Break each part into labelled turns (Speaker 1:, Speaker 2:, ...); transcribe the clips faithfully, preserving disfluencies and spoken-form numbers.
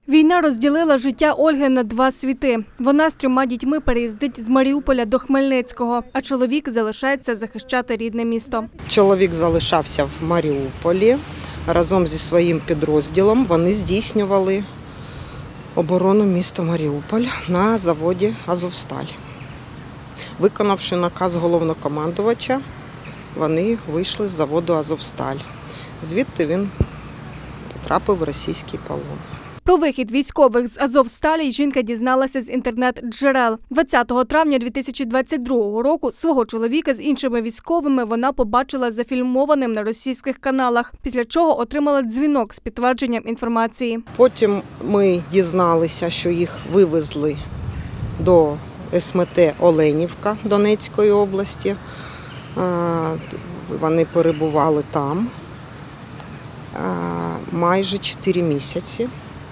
Speaker 1: Війна розділила життя Ольги на два світи. Вона з трьома дітьми переїздить з Маріуполя до Хмельницького, а чоловік залишається захищати рідне місто.
Speaker 2: Чоловік залишався в Маріуполі. Разом зі своїм підрозділом вони здійснювали оборону міста Маріуполь на заводі «Азовсталь». Виконавши наказ головнокомандувача, вони вийшли з заводу «Азовсталь». Звідти він потрапив в російський полон.
Speaker 1: Про вихід військових з «Азовсталі» жінка дізналася з інтернет-джерел. двадцятого травня дві тисячі двадцять другого року свого чоловіка з іншими військовими вона побачила зафільмованим на російських каналах, після чого отримала дзвінок з підтвердженням інформації.
Speaker 2: Потім ми дізналися, що їх вивезли до ес ем те «Оленівка» Донецької області. Вони перебували там майже чотири місяці.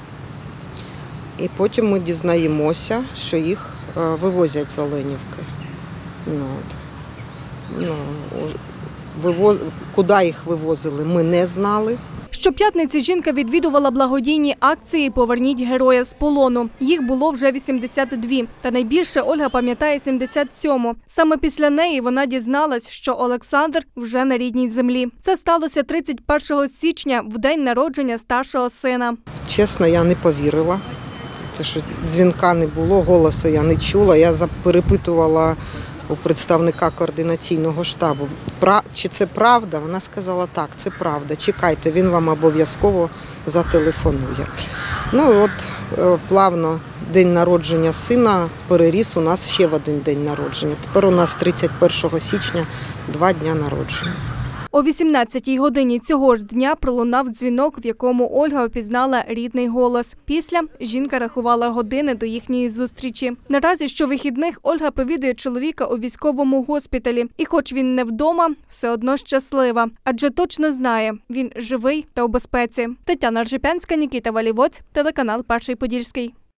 Speaker 2: І потім ми дізнаємося, що їх вивозять з Оленівки. Ну, ну, вивоз... Куди їх вивозили, ми не знали.
Speaker 1: Щоп'ятниці жінка відвідувала благодійні акції «Поверніть героя з полону». Їх було вже вісімдесят дві. Та найбільше Ольга пам'ятає сімдесят сьому. Саме після неї вона дізналась, що Олександр вже на рідній землі. Це сталося тридцять першого січня, в день народження старшого сина.
Speaker 2: Чесно, я не повірила. Тому що дзвінка не було, голосу я не чула. Я перепитувала у представника координаційного штабу, чи це правда. Вона сказала, так, це правда, чекайте, він вам обов'язково зателефонує. Ну і от плавно день народження сина переріс у нас ще в один день народження. Тепер у нас тридцять першого січня два дня народження.
Speaker 1: О вісімнадцятій годині цього ж дня пролунав дзвінок, в якому Ольга опізнала рідний голос. Після жінка рахувала години до їхньої зустрічі. Наразі щовихідних Ольга повідує чоловіка у військовому госпіталі. І хоч він не вдома, все одно щаслива. Адже точно знає, він живий та у безпеці. Тетяна Ржепянська, Нікіта Валівоць, телеканал Перший Подільський.